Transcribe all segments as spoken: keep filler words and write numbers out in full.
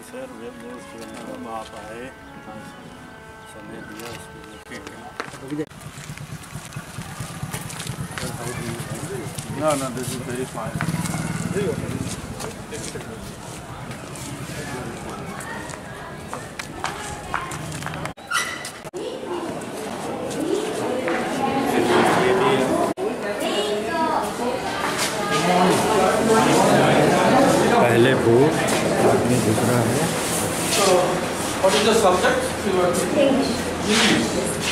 Sir web दोस्त हम आप आए समय दिया उसको। No, no, this is very fine. पहले वो आदमी दूसरा है। So, what is the subject? English. English.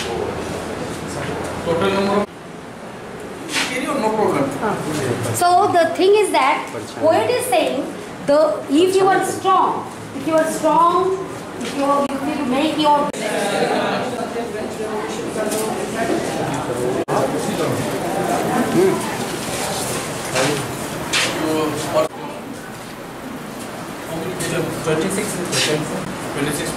Total number of. No problem. So the thing is that poet is saying the if you are strong, if you are strong, if you are, if you make your twenty-six twenty-six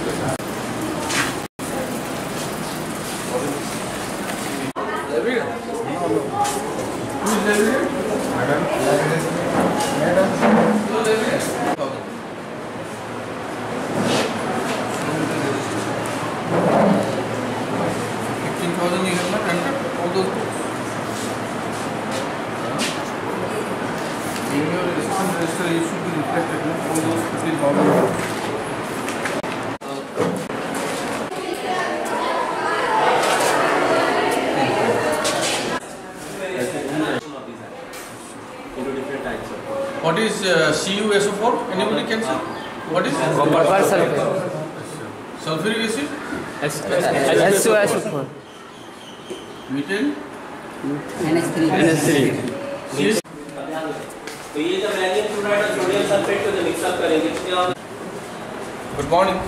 What is uh, C U S O four? Anybody can say? What is it? Copper sulfate. Sulfuric acid? S O S O four. Methyl? N H three. N H three. तो ये जब magnesium chloride और sodium sulphate को जब mix up करेंगे तो क्या होगा? Good morning.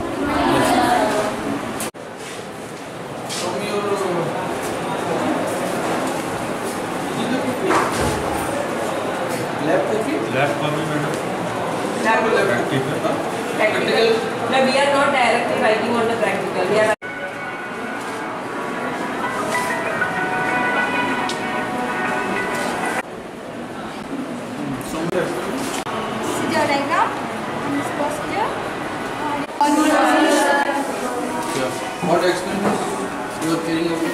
Show me your lab copy. Lab copy madam. Lab Practical. practical. No, we are not directly writing on the practical. We are What experiments you are carrying out?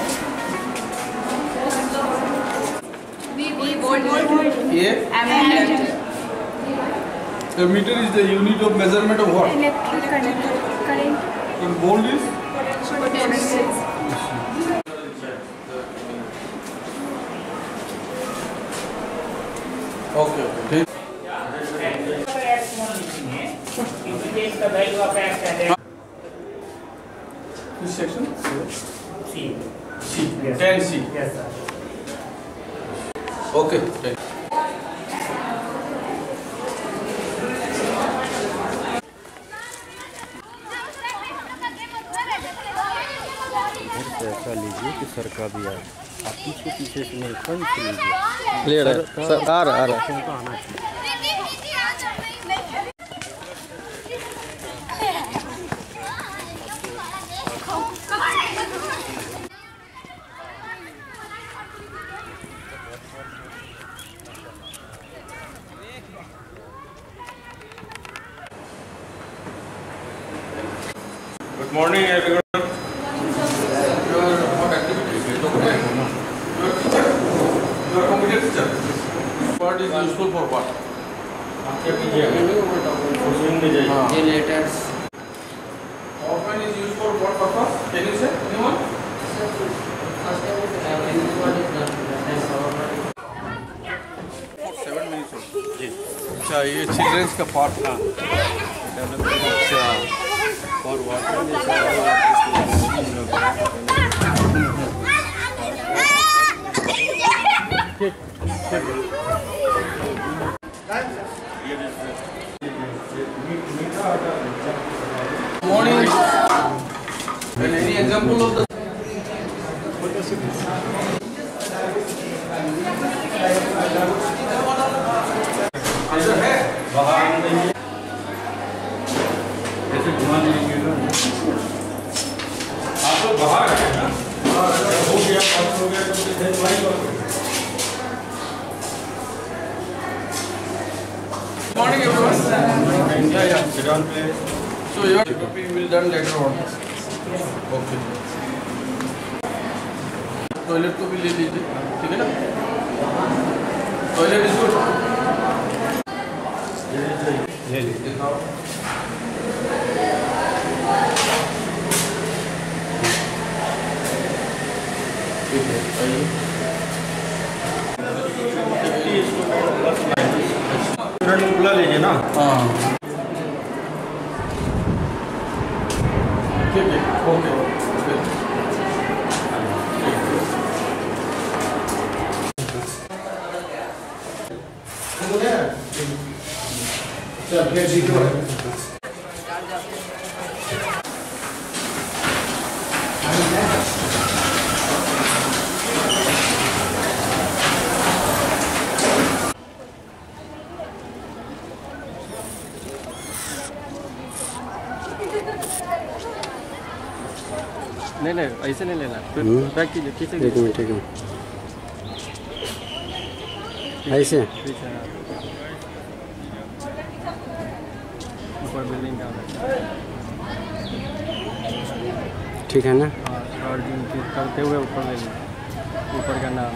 A? The meter is the unit of measurement of what? Electric current. In volt is? Potential. Okay, okay. Which section? C. C. Yes. ten C. Yes, sir. Okay. ten. ऐसा लीजिए कि sir का भी आए। आप पीछे पीछे से नहीं कौन से लीजिए। क्लियर है सर, आ रहा आ रहा उनको आना चाहिए। Good morning, everyone. Your what activities? Okay. Your teacher? Your computer teacher? What is useful for what? Generators. Often is used for what purpose? Can you say? Anyone? Seven minutes old. जी. अच्छा ये children's का part था. अच्छा. और water में morning. And any example of the अंदर है बाहर नहीं ऐसे घुमा देंगे ना आप लोग बाहर हैं ना हो गया पास हो गया तो फिर line Morning, everyone. Yeah, yeah. Sit down, please. So your copy will done later on. Okay. Toilet को भी ले लीजिए, ठीक है ना? Toilet is good. ले लीजिए. दिखाओ. ठीक है. आइए. स्टूडेंट बुला लीजिए ना. हाँ. ठीक है. ओके. चल फिर जीतो है. नहीं नहीं ऐसे नहीं लेना. पैक कीजिए. किसे एक मिनट एक मिनट ऐसे ऊपर बिल्डिंग का ठीक है ना. और करते हुए ऊपर ले लीजिए. ऊपर का नाम